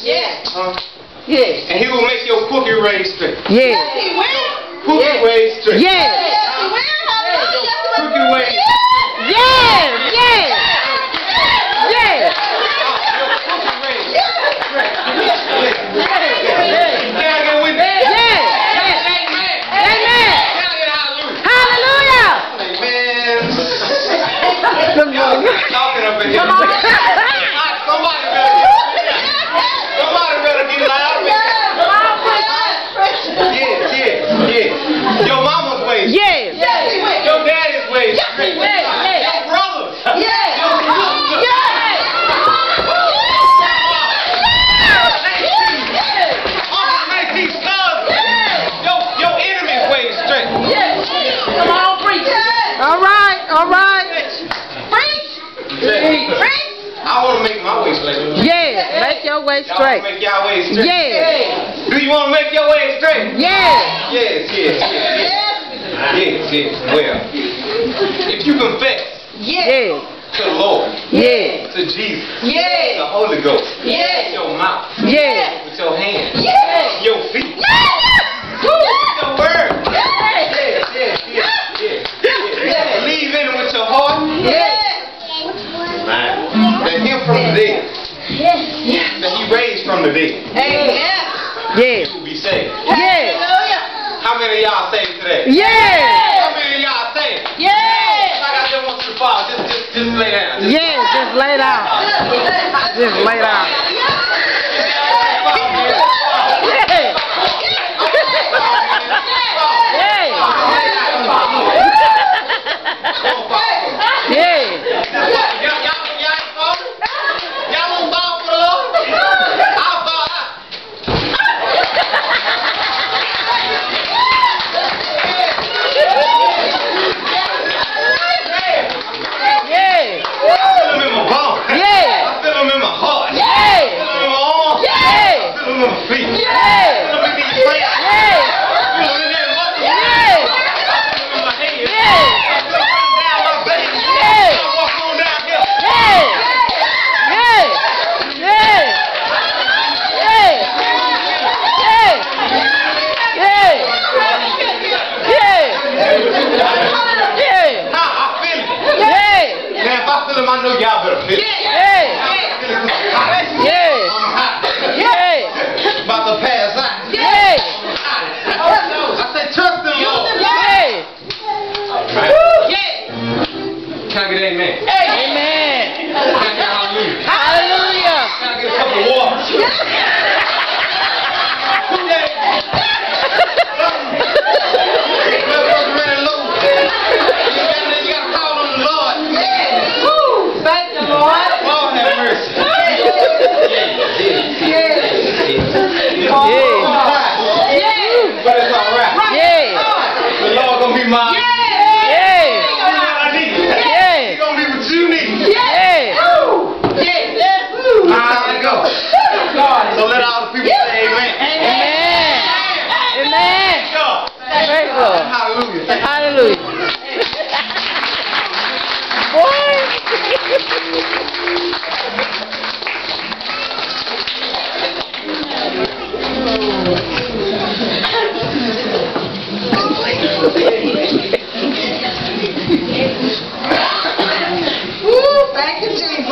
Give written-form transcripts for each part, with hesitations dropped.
Yeah. Yeah. And he will make your crooked ways straight. Yeah. Yes, he will. Crooked ways straight. Yeah. Yes, he will. Hallelujah. Crooked ways. Yeah. Yeah. Yeah. Talking up in here. Somebody better get loud. Yeah. Your mama's ways. Yeah. Your daddy's ways. Yes, he will. Your brothers. Yeah. Your sisters. Your enemy's ways straight. Come on, preach. All right. All right. Preach. I want to make my way straight. Yeah. Make your way Y'all straight. make y'all way straight. Yeah. Do you want to make your way straight? Yeah. Yes. Well, if you confess Yeah. to the Lord, Yeah. to Jesus, Yeah. the Holy Ghost, Yeah. with your mouth, Yeah. with your hands, Yeah. your feet, Yeah. your word. Yeah. Believe in it with your heart. Yeah. That him from the dead, that he raised from the dead, Amen. Yeah. you will be saved. Yeah. Hallelujah. How many of y'all saved today? Yeah. How many of y'all saved? Yeah. Like I just want you to fall. Just lay down. Yeah. Just lay down. Just lay down. I know y'all better feel it. About to pass out. I said trust in the Lord. Can I get an amen? Amen. Can I get hallelujah? Hallelujah. Can I get a cup of water? But it's all right. The Lord gonna be mine. He's gonna be what you need. How it go? So let all the people say amen. Amen. God. Praise God. Hallelujah. Hallelujah. Thank you, Jesus.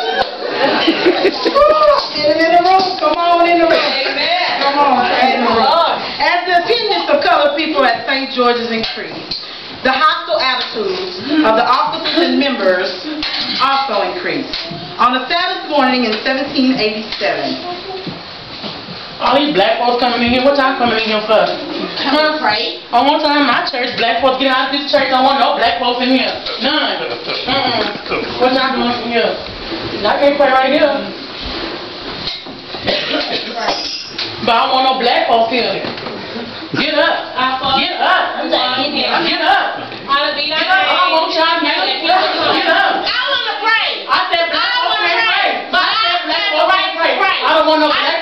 Get him in the room. Come on in the room. Amen. Come on. Praise the Lord. As the opinions of colored people at St. George's increase, the hostile attitudes of the officers and members also increased. On a Sabbath morning in 1787, all these black folks coming in here, what y'all coming in here for? come pray. On one time, my church, black folks get out of this church, I don't want no black folks in here. None. What y'all doing in here? I can't pray right here. But I don't want no black folks here. Get up. Get up. Get up. I don't want y'all here. Get up. I want to pray. I said black folks can't pray. I said black folks can't pray. I don't want no black